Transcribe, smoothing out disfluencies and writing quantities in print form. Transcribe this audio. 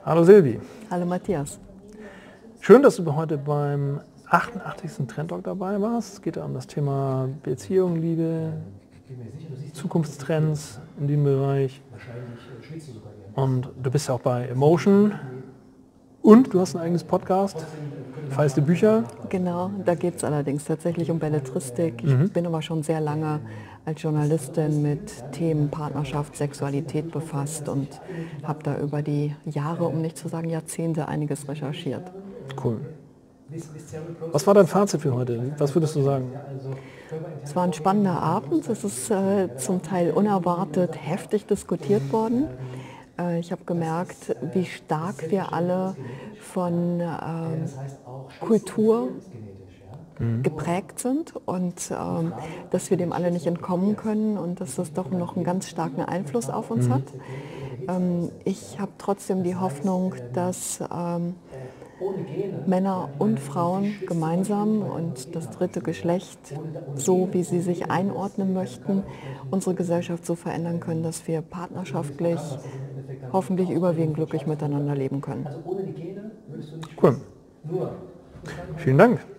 Hallo Silvi. Hallo Matthias. Schön, dass du heute beim 88. Trend Talk dabei warst. Es geht ja um das Thema Beziehung, Liebe, Zukunftstrends in dem Bereich. Und du bist ja auch bei Emotion und du hast ein eigenes Podcast, feiste Bücher. Genau, da geht es allerdings tatsächlich um Belletristik. Ich bin aber schon sehr lange als Journalistin mit Themen Partnerschaft, Sexualität befasst und habe da über die Jahre, um nicht zu sagen Jahrzehnte, einiges recherchiert. Cool. Was war dein Fazit für heute? Was würdest du sagen? Es war ein spannender Abend. Es ist zum Teil unerwartet heftig diskutiert worden. Ich habe gemerkt, wie stark wir alle von Kultur geprägt sind und dass wir dem alle nicht entkommen können und dass das doch noch einen ganz starken Einfluss auf uns hat. Ich habe trotzdem die Hoffnung, dass Männer und Frauen gemeinsam und das dritte Geschlecht, so wie sie sich einordnen möchten, unsere Gesellschaft so verändern können, dass wir partnerschaftlich hoffentlich überwiegend glücklich miteinander leben können. Cool. Vielen Dank.